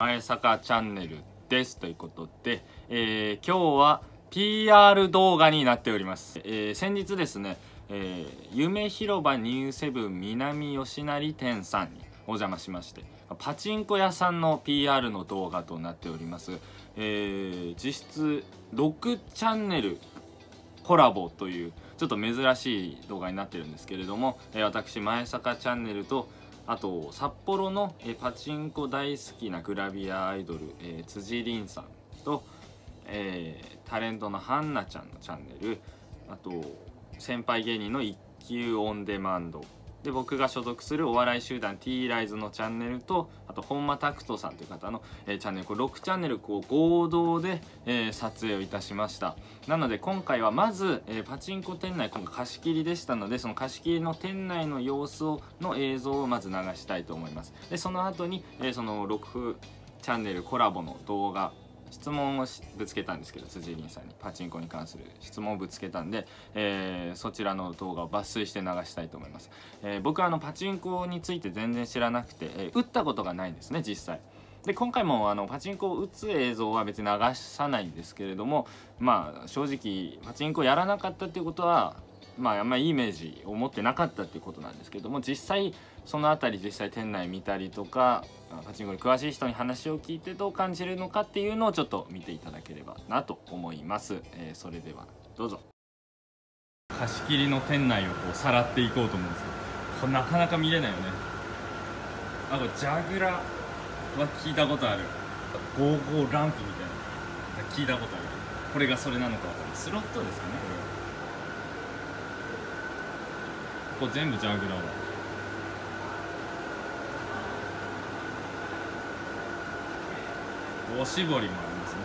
前坂チャンネルですということで、今日は PR 動画になっております。先日ですね、夢広場ニューセブン南吉成店さんにお邪魔しまして、パチンコ屋さんの PR の動画となっております。実質6チャンネルコラボというちょっと珍しい動画になってるんですけれども、私前坂チャンネルとあと札幌のパチンコ大好きなグラビアアイドル、辻凛さんと、タレントのハンナちゃんのチャンネル、あと先輩芸人の一級オンデマンドで、僕が所属するお笑い集団 T ライズのチャンネルと、あと本間拓人さんという方の、チャンネル、これ6チャンネルこう合同で、撮影をいたしました。なので今回はまず、パチンコ店内、今回貸し切りでしたので、その貸し切りの店内の様子の映像をまず流したいと思います。でその後に、その6チャンネルコラボの動画、質問をぶつけたんですけど、辻凛さんにパチンコに関する質問をぶつけたんで、そちらの動画を抜粋して流したいと思います。僕はパチンコについて全然知らなくて、打ったことがないんですね、実際。で今回もパチンコを打つ映像は別に流さないんですけれども、まあ正直パチンコやらなかったっていうことは、まああんまりいいイメージを持ってなかったっていうことなんですけども、実際その辺り実際店内見たりとか、パチンコに詳しい人に話を聞いてどう感じるのかっていうのをちょっと見ていただければなと思います。それではどうぞ。貸し切りの店内をこうさらっていこうと思うんですけど、これなかなか見れないよね。あ、これジャグラは聞いたことある。55ランプみたいな聞いたことある。これがそれなのかわかんない。スロットですかね、これは。ここ全部ジャグラーだ。おしぼりもありますね。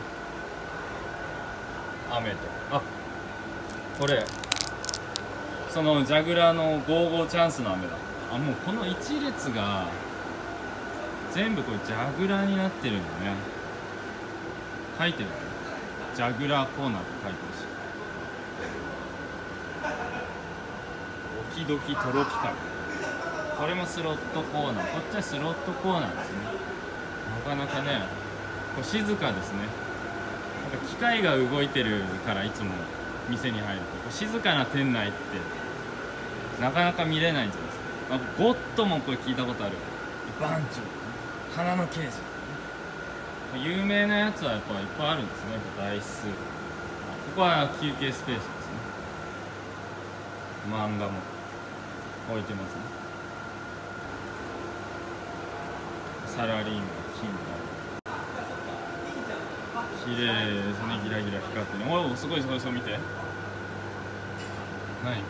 雨と、あ、これそのジャグラーの55チャンスの雨だ。あ、もうこの一列が全部これジャグラーになってるんだね。書いてるね、ジャグラーコーナーって書いてるし、オキドキトロピカル、これもスロットコーナー、こっちはスロットコーナーですね。なかなかね、これ静かですね。なんか機械が動いてるから、いつも店に入ると静かな店内ってなかなか見れないんじゃないですか。ゴッドもこれ聞いたことある。番長、花の刑事、有名なやつはやっぱいっぱいあるんですね。台数、ここは休憩スペースですね。漫画も置いてますね。サラリーマン、金塊、綺麗ですね。ギラギラ光ってね。おお、すごいすごい、そう見て。何こ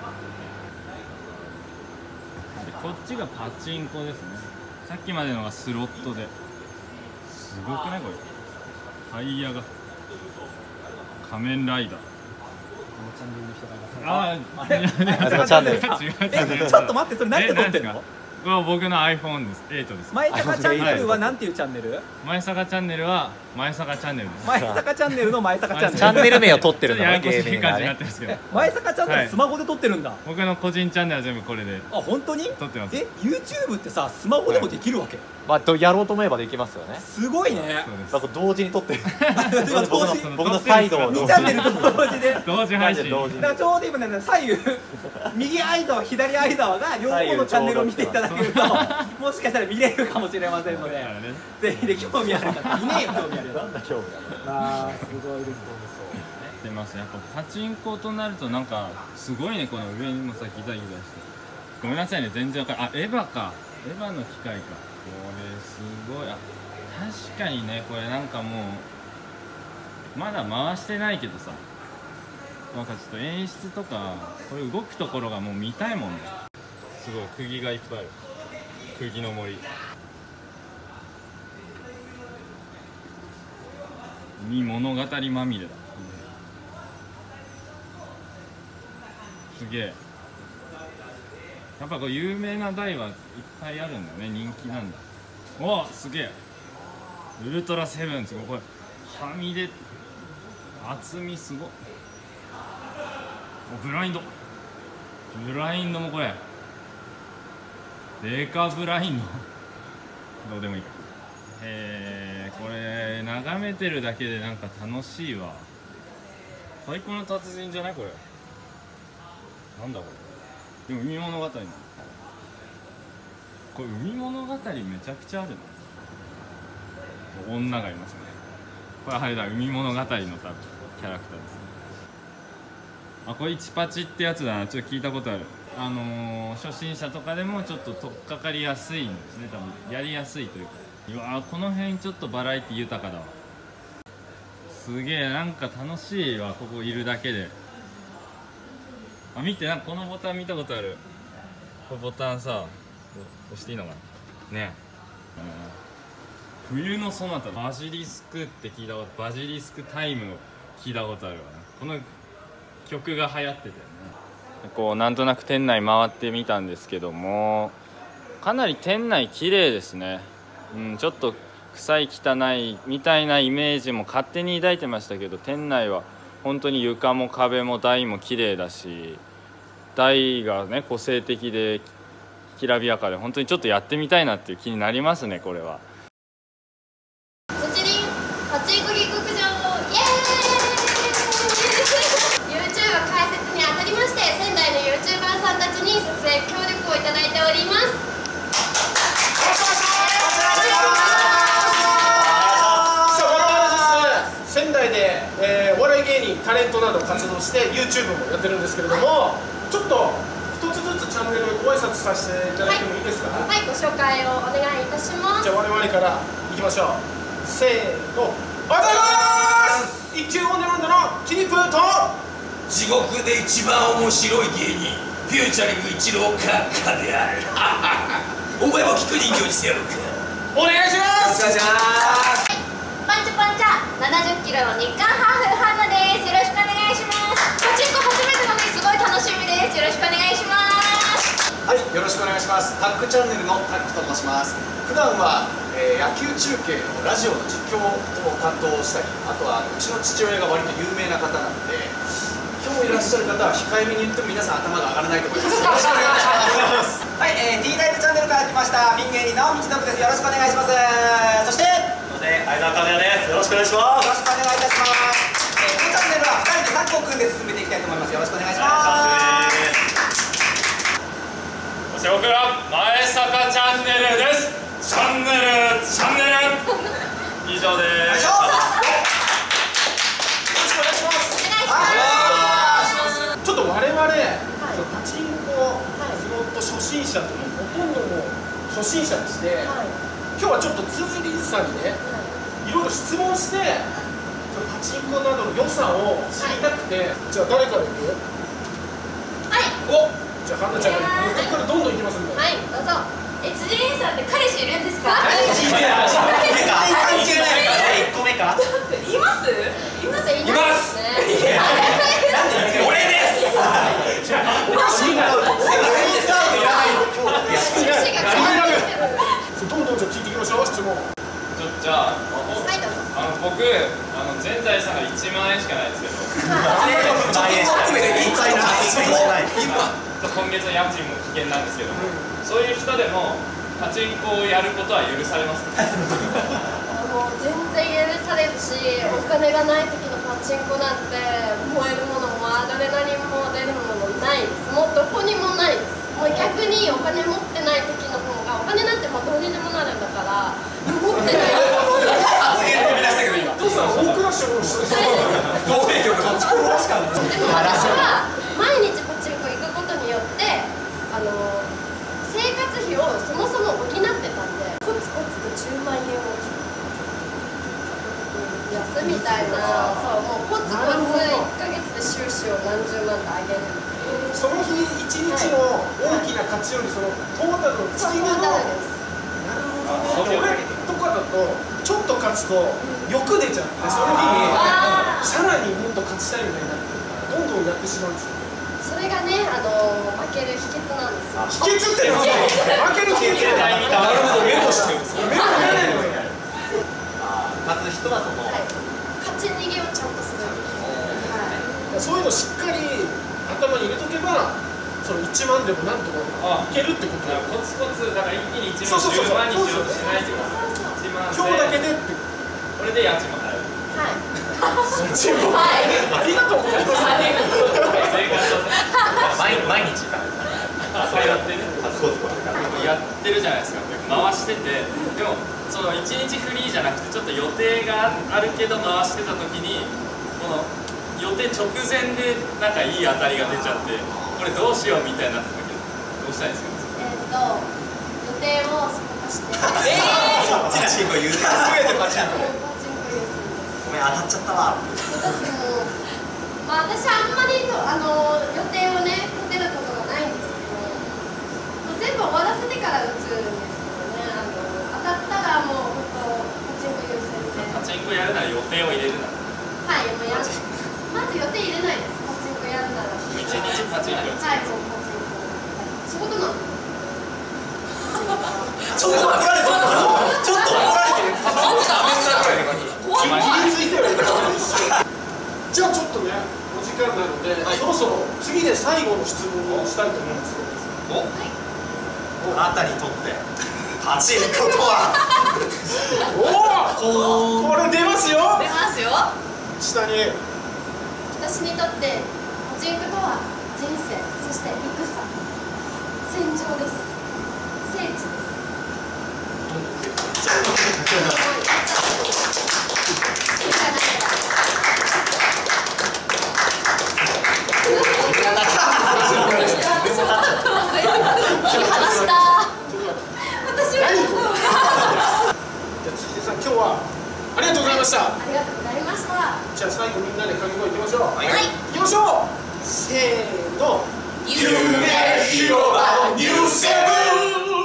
れ。でこっちがパチンコですね。さっきまでのがスロットで、すごくないこれ。タイヤが仮面ライダー。ああ、チャンネル。 ちょっと待って、それ何で撮ってんの？ これは僕の iPhone です。8です。 前坂チャンネルはなんていうチャンネル？ 前坂チャンネルは前坂チャンネルです。 前坂チャンネルの前坂チャンネル。 チャンネル名を撮ってるんだね、 ややこし芸人がい感じになっね。 てますけど。 前坂チャンネルスマホで撮ってるんだ。 僕の個人チャンネルは全部これであ、本当に？ 撮ってます。 YouTube ってさ、スマホでもできるわけ？ まあやろうと思えばできますよね。 すごいね。 そうです。 なんか同時に撮ってる。 同時僕のサイドを 2チャンネルと同時で。 同時配信。 同時にだからちょうど今ね、左右右相沢左相沢が両方のチャンネルを見ていただけると、もしかしたら見れるかもしれませんので、ぜひで興味ある方、いねえよ興味あるよ。 なんだ興味ああ、すごいです。 出ます。やっぱパチンコとなるとなんかすごいね。この上にもさ、ギザギザして。ごめんなさいね、全然わかんない。あ、エヴァか。エヴァの機械か。これすごい。あ、確かにね、これなんかもうまだ回してないけどさ、なんかちょっと演出とかこれ動くところがもう見たいもんね。すごい釘がいっぱいある。釘の森に物語まみれだ。すげえ。やっぱこう有名な台はいっぱいあるんだね。人気なんだ。お、すげえ。ウルトラセブン、すごい。これはみ出、厚みすごっ。ブラインドもこれデカブラインドどうでもいいか。 眺めてるだけでなんか楽しいわ。太鼓の達人じゃないこれ。なんだこれ。でも海物語なの。これ海物語めちゃくちゃあるな。女がいますね。これあれだ、海物語の多分キャラクターですね。あ、これイチパチってやつだな。ちょっと聞いたことある。初心者とかでもちょっと取っかかりやすいんですね。多分やりやすいというか。うわー、この辺ちょっとバラエティ豊かだわ。すげえ、なんか楽しいわ、ここいるだけで。あ、見て、なんかこのボタン見たことある。これボタンさ、押していいのかなねえ、冬のソナタ、バジリスクって聞いたこと、バジリスクタイムを聞いたことあるわ。この曲が流行ってたよね。こうなんとなく店内回ってみたんですけども、かなり店内綺麗ですね。ちょっと臭い汚いみたいなイメージも勝手に抱いてましたけど、店内は本当に床も壁も台も綺麗だし、台がね個性的できらびやかで、本当にちょっとやってみたいなっていう気になりますね、これは。 辻林パチンコ帰国場、イエーイYouTube 開設にあたりまして、仙台の YouTuber さんたちに撮影協力をいただいております。 仙台で、お笑い芸人タレントなど活動して YouTube もやってるんですけれども、ちょっと一つずつチャンネルご挨拶させていただいてもいいですか？ はい、ご紹介をお願いいたします。 じゃあ我々からいきましょう。せーの、おはようございます。一級オンデマンドのキープーと地獄で一番面白い芸人フューチャリング一郎閣下であるお前も聞く人形にしてやろうか。 お願いします。 お願いします。 パンチパンチャ70キロの日韓ハーフハンナです。よろしくお願いします。パチンコ初めてなのですごい楽しみです。よろしくお願いします。 はい、よろしくお願いします。タックチャンネルのタックと申します。普段は、野球中継のラジオの実況を担当したり、あとはうちの父親が割と有名な方なので、今日いらっしゃる方は控えめに言っても皆さん頭が上がらないと思います。よろしくお願いします。 はい、T ライブチャンネルから来ましたピン芸人の道信です。よろしくお願いします。そして相沢和也です。よろしくお願いしまよろしくお願いいたします。このチャンネルは2人でタッグを組んで進めていきたいと思います。よろしくお願いします。 そして僕は前坂チャンネルです。チャンネル以上です。 よろしくお願いします。 ちょっと我々、パチンコ地元初心者というほとんども初心者でして、今日はちょっと辻林さんにね、いろいろ質問して、パチンコなどの良さを知りたくて、じゃあ誰からいく？ はい。 お、じゃあハンナちゃんからここからどんどんいきますんで。 はい、どうぞ。辻林さんって彼氏いるんですか？ 全然関係ないから1個目か。 います？います。いますね。 俺です。 どんどんじゃあ聞いていきましょう、質問。 じゃあ、僕全財産が1万円しかないですけど、今月の家賃も危険なんですけども、そういう人でもパチンコをやることは許されますか？ もう全然許されるし、お金がない時のパチンコなんて燃えるものもアドレナリンも出るものないです。もうどこにもないです。もう逆にお金持ってない時の方が、お金なんてもうどうにでもなるんだから、持ってない父さん、大クラッシュをしてる。 でも私は毎日パチンコ行くことによって生活費をそもそも補ってたんで、コツコツと10万円を安みたいな、そうもうコツコツ1ヶ月で収支を何十万と上げる。 その日一日の大きな勝ちよりそのトータルの月の。なるほどね。俺とかだとちょっと勝つと欲出ちゃって、その日にさらにもっと勝ちたいみたいになってどんどんやってしまうんですよ。 それがね、負ける秘訣なんですよ。 秘訣って負ける秘訣。なるほど、メモしてる。メモがないのよ。 勝つ人はその、 勝ち逃げをちゃんとする。 そういうのしっかり頭に入れとけば、その1万でもなんとかいけるってことだよ。 コツコツだから一気に1万10万にしようとしないってこと。1万今日だけでって。 これで家賃もチンコはい、 ありがとうございます毎日そうやってねやってるじゃないですか。回してて、でもその1日フリーじゃなくてちょっと予定があるけど回してた時にこの予定直前でなんかいい当たりが出ちゃってこれどうしようみたいになった時どうしたらいいですか？ 予定をすっぽかしてそっちが進行優先全てパチンコパチンコ優先です。 ごめん当たっちゃったわだってもう、まあ、私あんまり予定をね立てることがないんですけど、全部終わらせてから打つんですけどね、当たったらもう本当パチンコ優先で。 パチンコやるなら予定を入れるな。 はい、もうまず予定入れないです。パチンコやるなら 1日パチンコ。 はい、もうパチンコ仕事なんで。 ちょっと怒られてるちょっと怒られてる切りついてはいるじゃあちょっとねお時間なので、そろそろ次で最後の質問をしたいと思うんですけど、 あなたにとってパチンコとはおおこれ出ますよ出ますよ。 下に私にとってパチンコとは人生、そして戦、戦場です。聖地です。 今日はありがとうございました。 ありがとうございました。 じゃあ最後みんなで掛け声いきましょう。 はい、 いきましょう。せーの。 夢広場ニューセブン。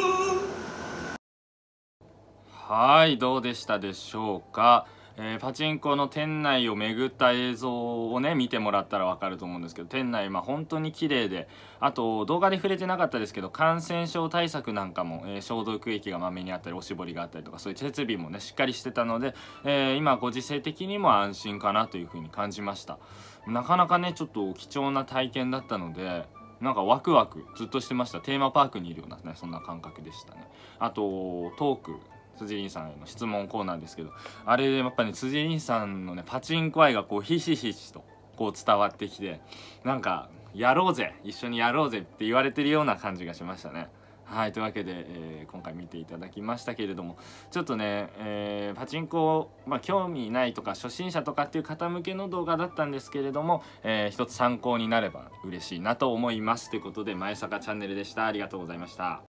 はい、どうでしたでしょうか。パチンコの店内を巡った映像をね見てもらったら分かると思うんですけど、店内本当に綺麗で、あと動画で触れてなかったですけど感染症対策なんかも、消毒液がまめにあったりおしぼりがあったりとか、そういう設備もねしっかりしてたので、今ご時世的にも安心かなというふうに感じました。なかなかねちょっと貴重な体験だったので、なんかワクワクずっとしてました。テーマパークにいるようなねそんな感覚でしたね。あとトーク辻凛さんへの質問コーナーですけど、あれやっぱね辻凛さんのねパチンコ愛がこうひしひしとこう伝わってきて、なんかやろうぜ一緒にやろうぜって言われてるような感じがしましたね。はい、というわけで、今回見ていただきましたけれども、ちょっとね、パチンコ、興味ないとか初心者とかっていう方向けの動画だったんですけれども、一つ参考になれば嬉しいなと思います。ということで前坂チャンネルでした。ありがとうございました。